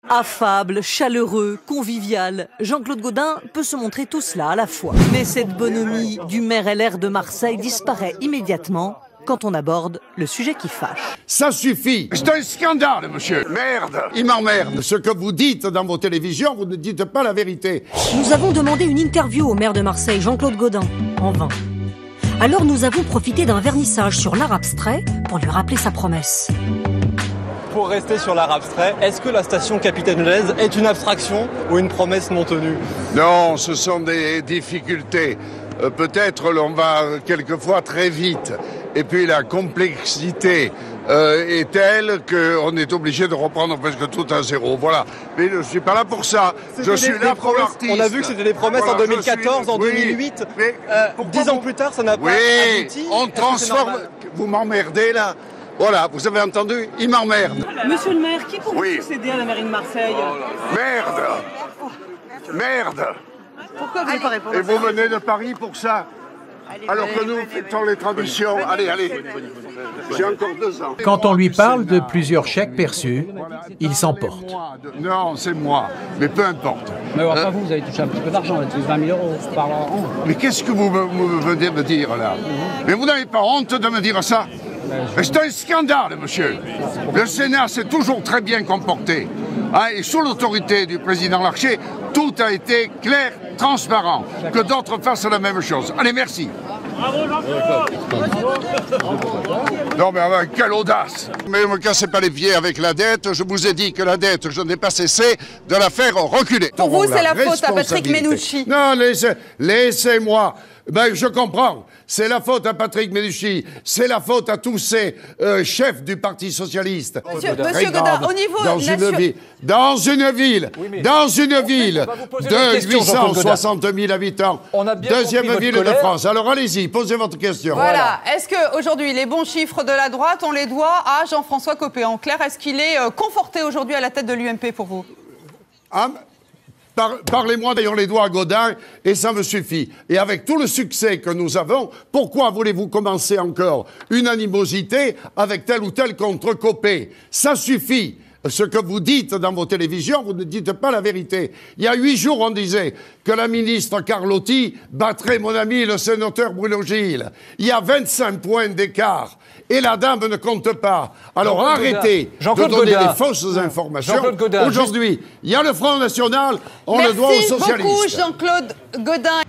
Affable, chaleureux, convivial, Jean-Claude Gaudin peut se montrer tout cela à la fois. Mais cette bonhomie du maire LR de Marseille disparaît immédiatement quand on aborde le sujet qui fâche. Ça suffit. C'est un scandale, monsieur. Merde. Il m'emmerde. Ce que vous dites dans vos télévisions, vous ne dites pas la vérité. Nous avons demandé une interview au maire de Marseille, Jean-Claude Gaudin, en vain. Alors nous avons profité d'un vernissage sur l'art abstrait pour lui rappeler sa promesse. Pour rester sur l'art abstrait, est-ce que la station Capitaine Blaise est une abstraction ou une promesse non tenue? Non, ce sont des difficultés. Peut-être l'on va quelquefois très vite. Et puis la complexité est telle qu'on est obligé de reprendre presque tout à zéro. Voilà. Mais je ne suis pas là pour ça. Je suis là pour l'artiste. On a vu que c'était des promesses en 2014, en 2008. Mais 10 ans plus tard, ça n'a pas abouti. On transforme... Vous m'emmerdez là. Voilà, vous avez entendu? Il m'emmerde. Monsieur le maire, qui pourrait succéder à la mairie de Marseille? Merde. Merde. Pourquoi vous ne pas répondre? Et vous venez de Paris pour ça? Alors que nous fêtons les traditions. Allez, j'ai encore 2 ans. Quand on lui parle de plusieurs chèques perçus, il s'emporte. Non, c'est moi. Mais peu importe. Mais enfin, vous avez touché un petit peu d'argent, 20 000 euros par an. Mais qu'est-ce que vous venez me dire là? Mais vous n'avez pas honte de me dire ça? C'est un scandale, monsieur. Le Sénat s'est toujours très bien comporté. Et sous l'autorité du président Larcher, tout a été clair, transparent. Que d'autres fassent la même chose. Allez, merci. Non mais quelle audace! Mais ne me cassez pas les pieds avec la dette. Je vous ai dit que la dette, je n'ai pas cessé de la faire reculer. Pour vous, c'est la faute à Patrick Mennucci. Non, laissez-moi. Ben, je comprends. C'est la faute à Patrick Mennucci. C'est la faute à tous ces chefs du Parti socialiste. Monsieur Gaudin, au niveau dans une ville de 860 000 habitants, deuxième ville de France. Alors allez-y, posez votre question. Voilà. Est-ce qu'aujourd'hui, les bons chiffres de la droite, on les doit à Jean-François Copé? En clair, est-ce qu'il est conforté aujourd'hui à la tête de l'UMP pour vous? Parlez-moi d'ailleurs les doigts à Gaudin et ça me suffit. Et avec tout le succès que nous avons, pourquoi voulez-vous commencer encore une animosité avec tel ou tel contre Copé? Ça suffit. Ce que vous dites dans vos télévisions, vous ne dites pas la vérité. Il y a 8 jours, on disait que la ministre Carlotti battrait mon ami le sénateur Bruno Gilles. Il y a 25 points d'écart. Et la dame ne compte pas. Alors arrêtez de donner des fausses informations. Aujourd'hui, il y a le Front National, on le doit aux socialistes. Merci beaucoup Jean-Claude Gaudin.